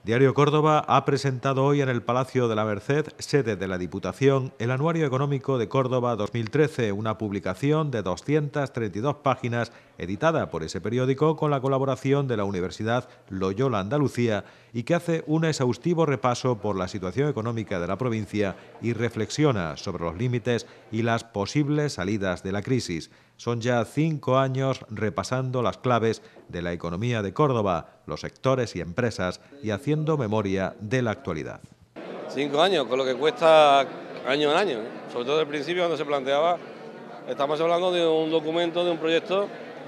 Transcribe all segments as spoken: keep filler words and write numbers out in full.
Diario Córdoba ha presentado hoy en el Palacio de la Merced, sede de la Diputación, el Anuario Económico de Córdoba dos mil trece, una publicación de doscientas treinta y dos páginas editada por ese periódico con la colaboración de la Universidad Loyola Andalucía y que hace un exhaustivo repaso por la situación económica de la provincia y reflexiona sobre los límites y las posibles salidas de la crisis. Son ya cinco años repasando las claves de la economía de Córdoba, los sectores y empresas y haciendo memoria de la actualidad. Cinco años, con lo que cuesta año en año, ¿eh? Sobre todo al principio cuando se planteaba, estamos hablando de un documento, de un proyecto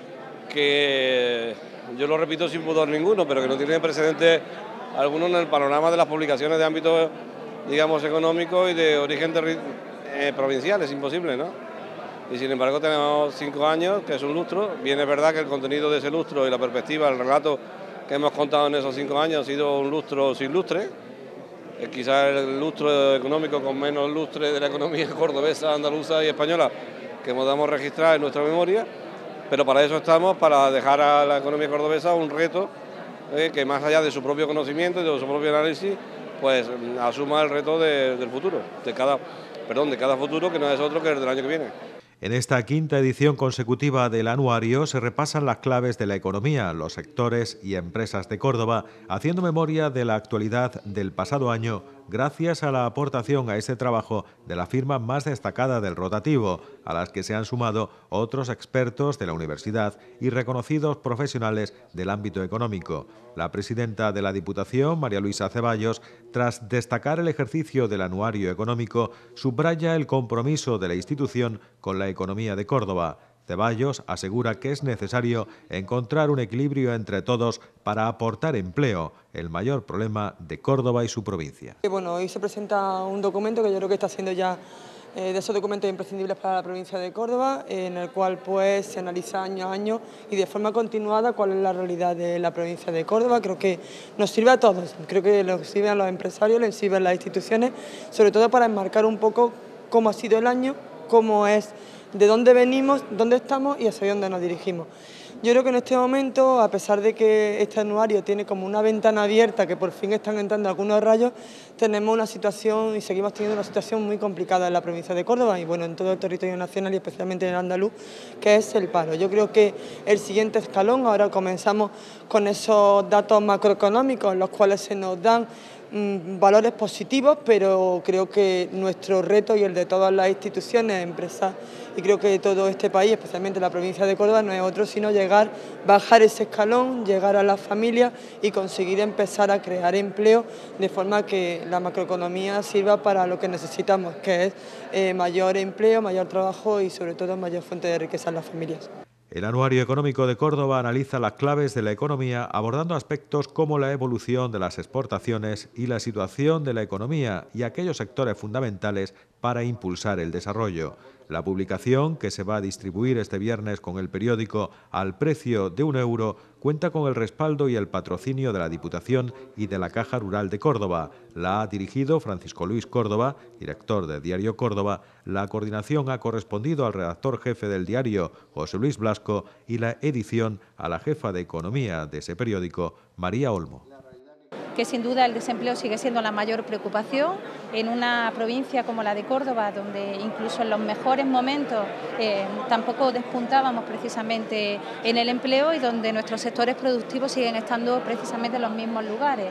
que yo lo repito sin pudor ninguno, pero que no tiene precedentes alguno en el panorama de las publicaciones de ámbito, digamos, económico y de origen eh, provincial, es imposible, ¿no? Y sin embargo tenemos cinco años, que es un lustro. Bien es verdad que el contenido de ese lustro y la perspectiva, el relato que hemos contado en esos cinco años ha sido un lustro sin lustre. Eh, quizás el lustro económico con menos lustre de la economía cordobesa, andaluza y española que podamos registrar en nuestra memoria, pero para eso estamos, para dejar a la economía cordobesa un reto eh, que más allá de su propio conocimiento y de su propio análisis, pues asuma el reto de, del futuro, de cada, perdón, de cada futuro que no es otro que el del año que viene. En esta quinta edición consecutiva del anuario se repasan las claves de la economía, los sectores y empresas de Córdoba, haciendo memoria de la actualidad del pasado año gracias a la aportación a este trabajo de la firma más destacada del rotativo, a las que se han sumado otros expertos de la universidad y reconocidos profesionales del ámbito económico. La presidenta de la Diputación, María Luisa Ceballos, tras destacar el ejercicio del anuario económico, subraya el compromiso de la institución con la economía de Córdoba. Ceballos asegura que es necesario encontrar un equilibrio entre todos para aportar empleo, el mayor problema de Córdoba y su provincia. Bueno, hoy se presenta un documento que yo creo que está siendo ya eh, de esos documentos imprescindibles para la provincia de Córdoba, eh, en el cual pues se analiza año a año y de forma continuada cuál es la realidad de la provincia de Córdoba. Creo que nos sirve a todos, creo que nos sirve a los empresarios, les sirve a las instituciones, sobre todo para enmarcar un poco cómo ha sido el año, cómo es, de dónde venimos, dónde estamos y hacia dónde nos dirigimos. Yo creo que en este momento, a pesar de que este anuario tiene como una ventana abierta, que por fin están entrando algunos rayos, tenemos una situación y seguimos teniendo una situación muy complicada en la provincia de Córdoba y bueno, en todo el territorio nacional y especialmente en el andaluz, que es el paro. Yo creo que el siguiente escalón, ahora comenzamos con esos datos macroeconómicos, los cuales se nos dan mmm, valores positivos, pero creo que nuestro reto y el de todas las instituciones, empresas y creo que de todo este país, especialmente la provincia de Córdoba, no es otro sino llegar, bajar ese escalón, llegar a las familias y conseguir empezar a crear empleo de forma que la macroeconomía sirva para lo que necesitamos, que es eh, mayor empleo, mayor trabajo y sobre todo mayor fuente de riqueza en las familias. El Anuario Económico de Córdoba analiza las claves de la economía abordando aspectos como la evolución de las exportaciones y la situación de la economía y aquellos sectores fundamentales para impulsar el desarrollo. La publicación, que se va a distribuir este viernes con el periódico al precio de un euro, cuenta con el respaldo y el patrocinio de la Diputación y de la Caja Rural de Córdoba. La ha dirigido Francisco Luis Córdoba, director de Diario Córdoba. La coordinación ha correspondido al redactor jefe del diario, José Luis Blasco, y la edición a la jefa de Economía de ese periódico, María Olmo. Que sin duda el desempleo sigue siendo la mayor preocupación en una provincia como la de Córdoba, donde incluso en los mejores momentos eh, tampoco despuntábamos precisamente en el empleo y donde nuestros sectores productivos siguen estando precisamente en los mismos lugares.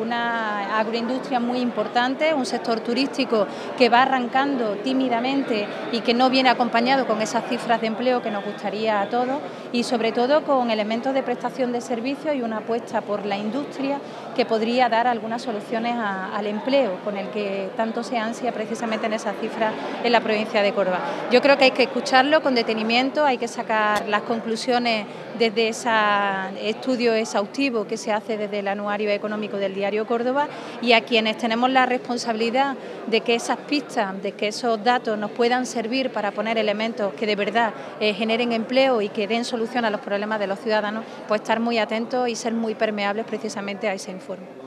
Una agroindustria muy importante, un sector turístico que va arrancando tímidamente y que no viene acompañado con esas cifras de empleo que nos gustaría a todos y sobre todo con elementos de prestación de servicios y una apuesta por la industria que podría dar algunas soluciones a, al empleo con el que tanto se ansia precisamente en esas cifras en la provincia de Córdoba. Yo creo que hay que escucharlo con detenimiento, hay que sacar las conclusiones desde ese estudio exhaustivo que se hace desde el Anuario Económico del Diario Córdoba y a quienes tenemos la responsabilidad de que esas pistas, de que esos datos nos puedan servir para poner elementos que de verdad eh, generen empleo y que den solución a los problemas de los ciudadanos, pues estar muy atentos y ser muy permeables precisamente a ese informe.